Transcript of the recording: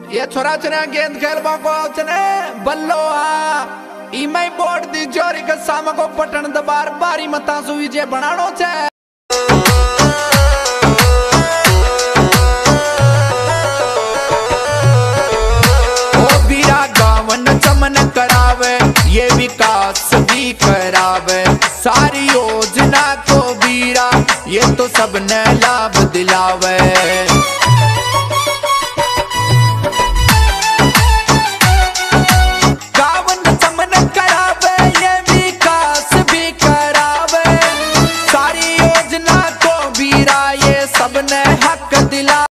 ये छोरा छोरा गेंद खेलबा को चने बल्लो आ इमे बोर्ड दी जोरी के साम को पटन दबार बारी मता सुई जे बनाणो छे। ओ बीरा गावन चमन करावे ये विकास भी करावे सारी योजना को बीरा ये तो सबने लाभ दिलावे। सबने हक दिला।